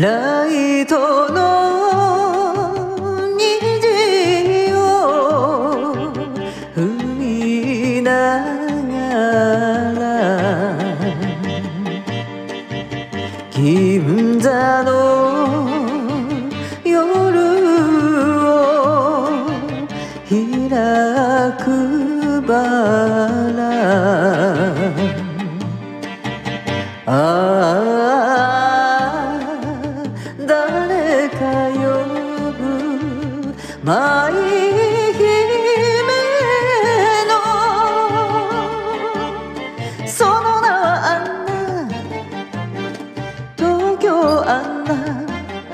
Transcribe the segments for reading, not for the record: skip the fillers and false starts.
ライトの虹を踏みながら銀座の夜を開くバラ誰か呼ぶ舞姫のその名はアンナ東京アンナ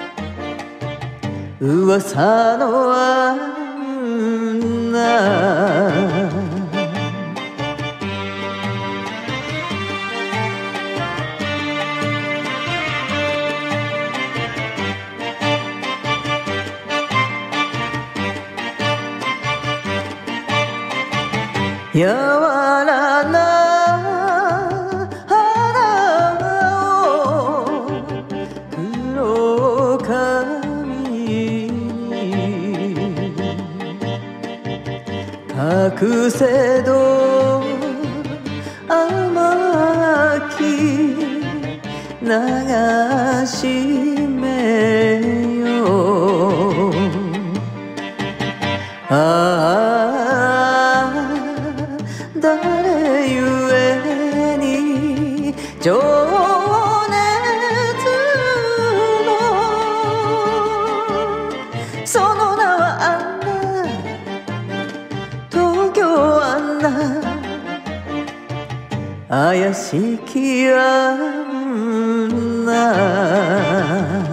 噂のアンナ柔らな肌を黒髪に隠せど甘き流し目よ誰ゆえに情熱のその名はアンナ東京アンナ怪しきアンナ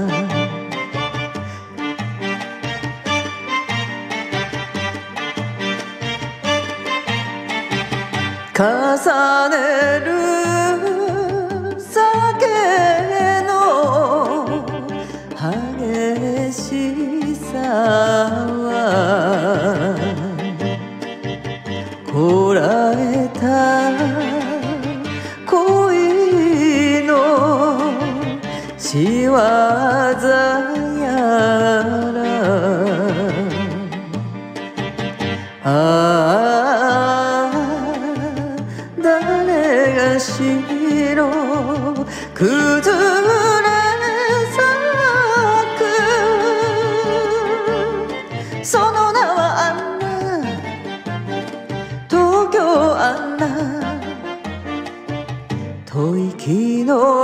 重ねる酒の激しさはこらえた恋の仕業やら誰が白崩れ咲くその名はアンナ東京アンナ吐息の